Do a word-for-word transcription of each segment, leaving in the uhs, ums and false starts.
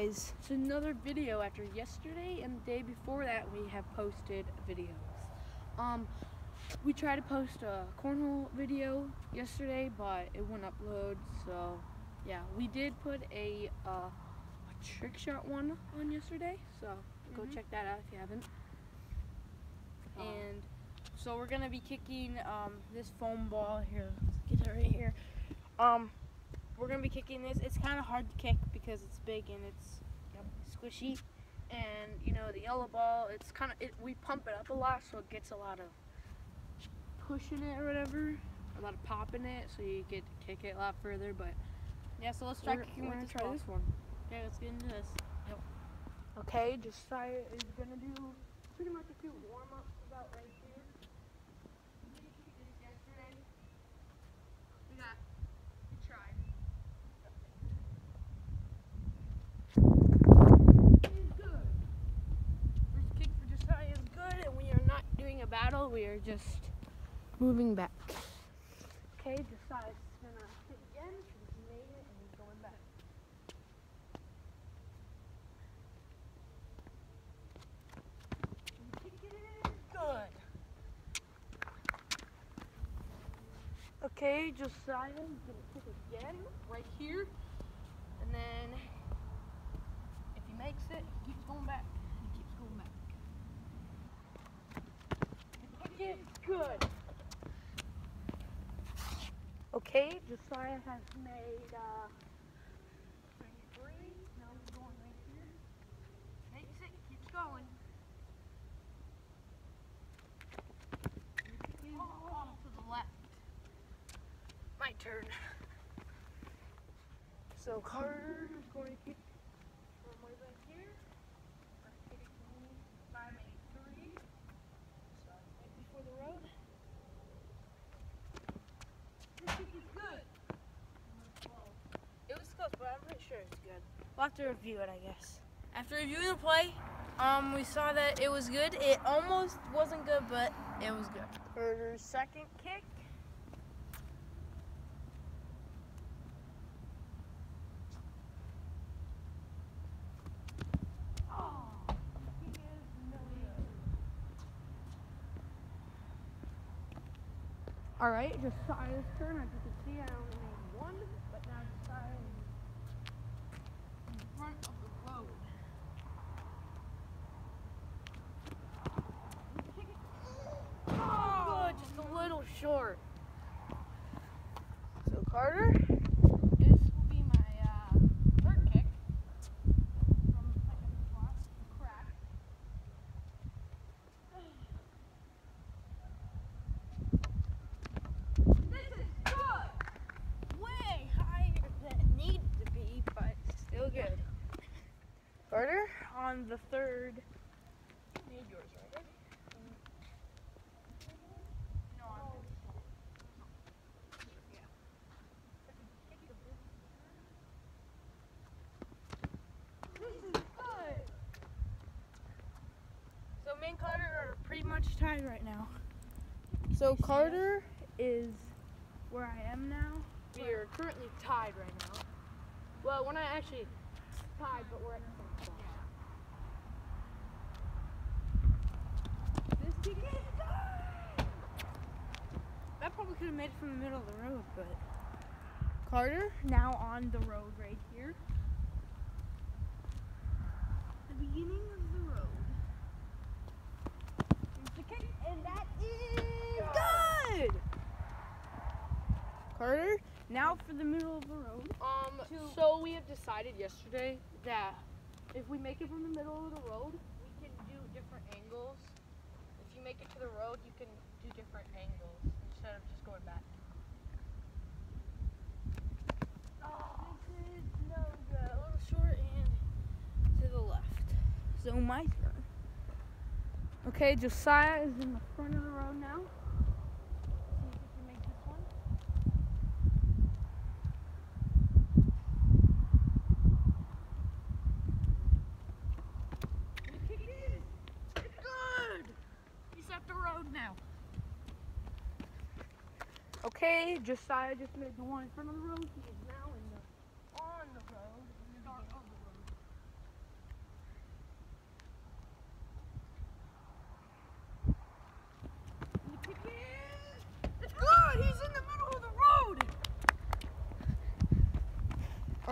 guys, it's another video. After yesterday and the day before that, we have posted videos. Um, we tried to post a cornhole video yesterday, but it wouldn't upload. So, yeah, we did put a, uh, a trick shot one on yesterday. So go mm-hmm. check that out if you haven't. And so we're gonna be kicking um, this foam ball here. Let's get it right here. Um, we're gonna be kicking this. It's kind of hard to kick because it's big and it's yep, squishy. And you know the yellow ball, it's kind of it, we pump it up a lot, so it gets a lot of push in it or whatever, a lot of pop in it, so you get to kick it a lot further. But yeah, so let's try we're, kicking we're with gonna this try ball. this one. Okay, let's get into this. Yep. Okay, Josiah is gonna do pretty much a few warm-ups about right here. We did this yesterday. We got, we tried. It is good. First kick for Josiah is good, and we are not doing a battle. We are just moving back. Okay, Josiah's gonna hit again. He's made it, and he's going back. Good. Okay, Josiah's gonna kick again, right here, and then if he makes it, he keeps going back. He keeps going back. Kick it, good. Okay, Josiah has made uh, three. Now he's going right here. Makes it, keeps going. Oh, to the left. My turn. So Carter is going to kick from way back here. First kick for me, five, eight, three. So right before the road. This kick is good. It was close, but I'm pretty sure it's good. We'll have to review it, I guess. After reviewing the play, um, we saw that it was good. It almost wasn't good, but it was good. Carter's second kick. All right, Josiah's turn. As you can see, I only made one, but now Josiah is in front of the road. Oh, good, just a little short. So Carter, this will be my uh, third kick from the second spot, crack. This is good! Way higher than it needed to be, but still good. Carter, On the third, need yours, right? No, I'm yeah. This is good. So me and Carter are pretty much tied right now. So Carter is where I am now. We are currently tied right now. Well, we're not actually tied, but we're at the same spot. This kick is good! That probably could have made it from the middle of the road, but Carter now on the road right here. The beginning of the road. Here's the kick, and that is good! Carter, now for the middle of the road. Um, Two. so we have decided yesterday that if we make it from the middle of the road, we can do different angles. If you make it to the road, you can do different angles instead of just going back. Oh, this is no good. A little short and to the left. So my turn. Okay, Josiah is in the front of the road now. See if we can make this one. Good! He's at the road now. Okay, Josiah just made the one in front of the road. He is now in the on the road. In the start of the road.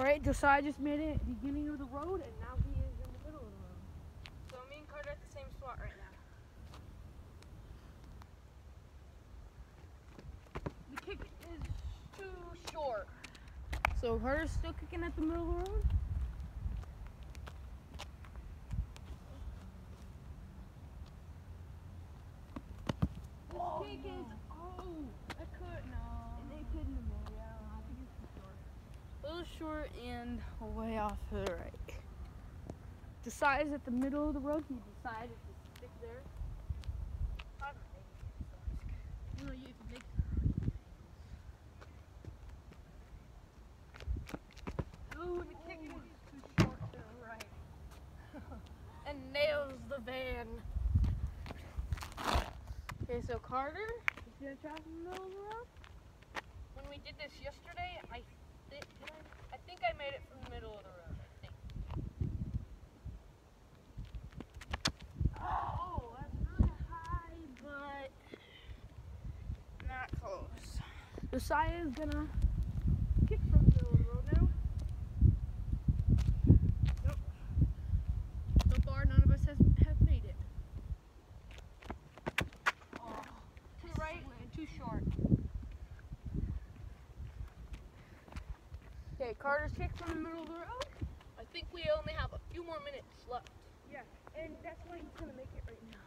Alright, Josiah just made it at the beginning of the road, and now he is in the middle of the road. So me and Carter at the same spot right now. The kick is too short. So Carter's still kicking at the middle of the road? This kick is, oh, that could, no. It couldn't have made it. I don't know. I think it's too short. A little short and way off to the right. Josiah's at the middle of the road. He decided to stick there. You know, you have to make Ooh, the kick is too short to the right. And nails the van. Okay, so Carter, Is he gonna try from the middle of the road? when we did this yesterday, I, th did I, I think I made it from the middle of the road, I think. Oh, that's really high. But not close. Josiah is gonna kick from the middle of the road now. Nope. So far, none of us has have made it. Oh, To the right and too short. Okay, Carter's kick from the middle of the road. I think we only have a few more minutes left. yeah, and that's why he's gonna make it right now.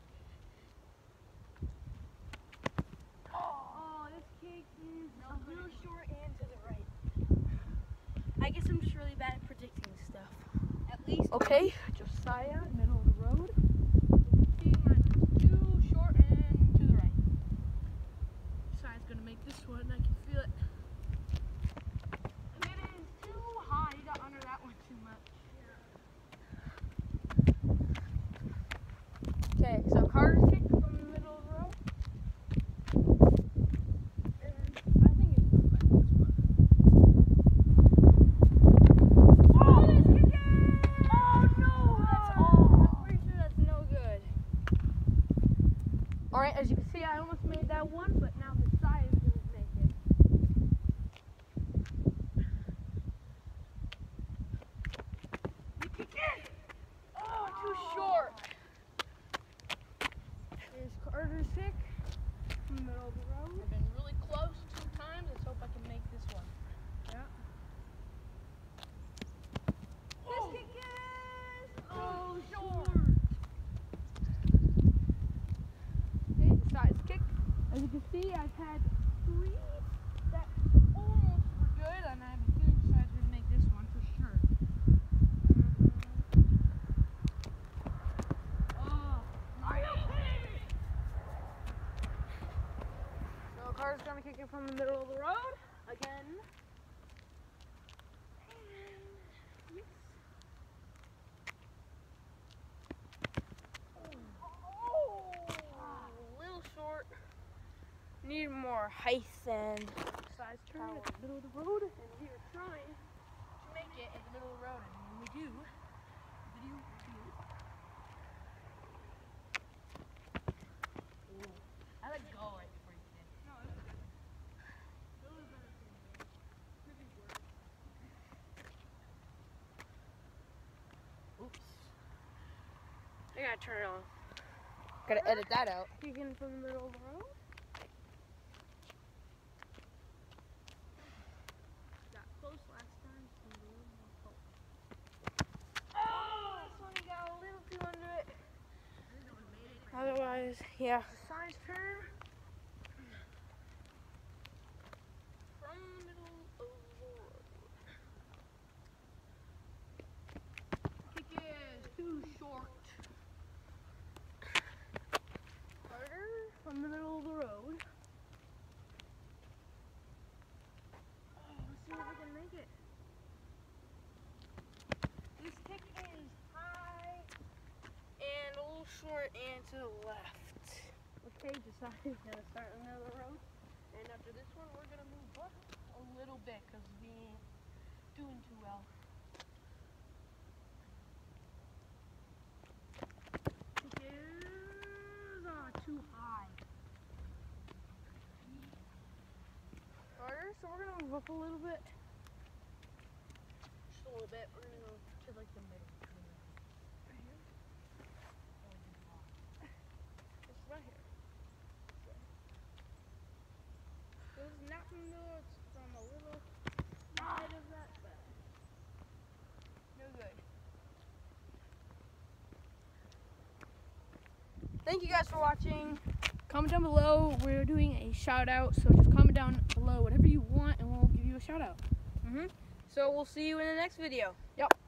Oh, this kick is A little short and to the right. I guess I'm just really bad at predicting stuff. At least. okay. Josiah, middle of the road. See, mine is too short and to the right. Josiah's gonna make this one. I can feel it. And it is too high. You got under that one too much. Okay, so Carter's kick from the middle of the road. And I think it's like this one. Oh, this kick is! Oh no, that's all. I'm pretty sure that's no good. Alright, as you can see, I almost made that one, but now Josiah is gonna make it. The kick is! Oh, too short. Here's Carter's kick from the middle of the road. I've been really close two times. Let's hope I can make this one. Yeah. This kick is Oh, short. Okay, Josiah's kick. As you can see, I've had three that almost were good, and I have a feeling Josiah's gonna make this one for sure. Oh, Are you kidding me? So Carter's gonna kick it from the middle of the road again. And yes. Oh, a little short. Need more height and Josiah's turn at the middle of the road, and we are trying. to make it in the middle of the road, and when we do, video review. I let go right before you did. No, it was good. It was better than me. Could be worse. Oops. I gotta turn it on. Gotta edit that out. Kicking from the middle of the road. Got close last time. So a little more close. Oh, this one got a little too under it. Otherwise, yeah. Josiah's turn. From the middle of the road. Kick is too short. Carter. From the middle of the road. Oh, let's see if we can make it. This kick is high and a little short and to the left. Okay, Josiah's gonna start in the middle of the road. And after this one, we're gonna move up a little bit because we ain't doing too well. Kick is uh, too high. Carter, so we're gonna move up a little bit. little bit. We're gonna go to like the middle. Right here? It's right here. It's not from the middle, it's from a little side of that side. No good. Thank you guys for watching. Comment down below. We're doing a shout out, so just comment down below whatever you want and we'll give you a shout out. Mm-hmm. So we'll see you in the next video. Yep.